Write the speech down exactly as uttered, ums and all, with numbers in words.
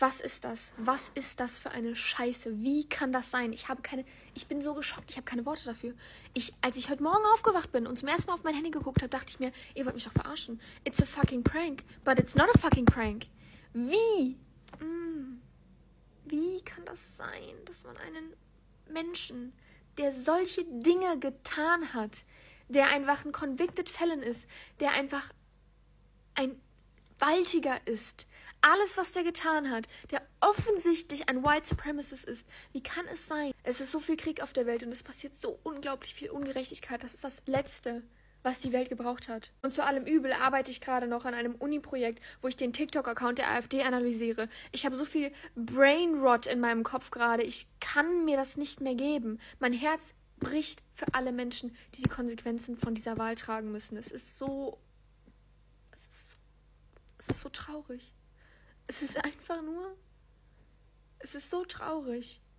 Was ist das? Was ist das für eine Scheiße? Wie kann das sein? Ich habe keine, ich bin so geschockt, ich habe keine Worte dafür. Ich, als ich heute Morgen aufgewacht bin und zum ersten Mal auf mein Handy geguckt habe, dachte ich mir, ihr wollt mich doch verarschen. It's a fucking prank, but it's not a fucking prank. Wie? Mm. Wie kann das sein, dass man einen Menschen, der solche Dinge getan hat, der einfach ein convicted felon ist, der einfach ein Gewaltiger ist, alles, was der getan hat, der offensichtlich ein White Supremacist ist, wie kann es sein? Es ist so viel Krieg auf der Welt und es passiert so unglaublich viel Ungerechtigkeit. Das ist das Letzte, was die Welt gebraucht hat. Und zu allem Übel arbeite ich gerade noch an einem Uni-Projekt, wo ich den TikTok-Account der AfD analysiere. Ich habe so viel Brainrot in meinem Kopf gerade, ich kann mir das nicht mehr geben. Mein Herz bricht für alle Menschen, die die Konsequenzen von dieser Wahl tragen müssen. Es ist so... Es ist so Es ist so traurig. Es ist einfach nur... Es ist so traurig.